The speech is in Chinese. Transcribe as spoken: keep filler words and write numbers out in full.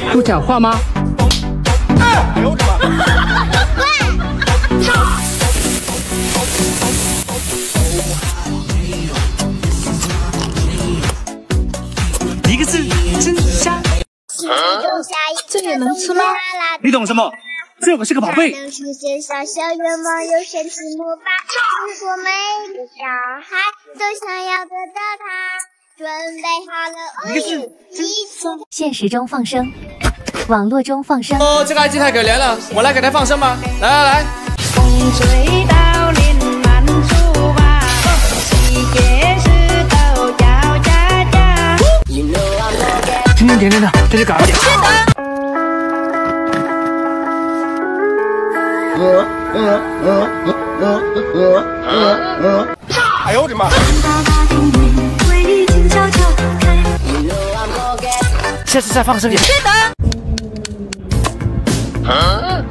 不讲话吗？ 哎呦我的妈！ 一个字，真香。 这也能吃吗？ 你懂什么？这可是个宝贝。 能实现小小愿望，有神奇魔法。如果每个小孩都想要得到它，准备好了， 一个字，真香。 现实中放生，网络中放生。 哦，这个 I G 太可怜了，我来给他放生吧。来来来。 风吹到林满处吧，喜结石头摇呀呀。 今天甜甜的，这就搞一点。 哎呦我的妈！ 下次再放生点。 啊